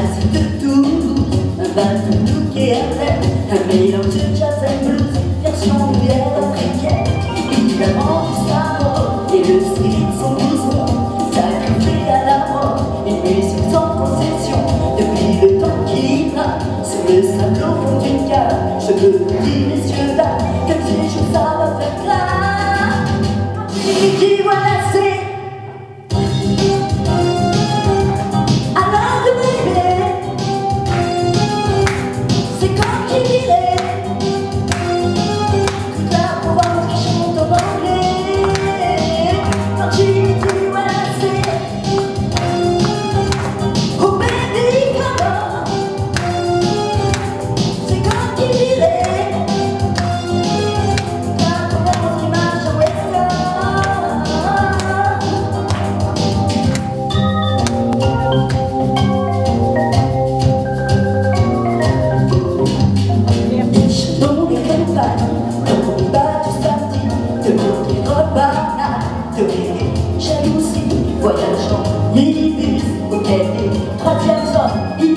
site de Toulouse, un bateau bouquet à terre, un mélange de jazz and blues, version nouvelle africaine. Évidemment du sabot et le spirit de son blouson, sacrifié à la mort, une musique sans concession. Depuis le temps qu'il a, sur le sable au fond d'une cave, je veux vous dire, messieurs, dames, que ces jours ça va faire clap. Qui voilà c'est jalousie, voyageant, minibus, au quai des troisième zone.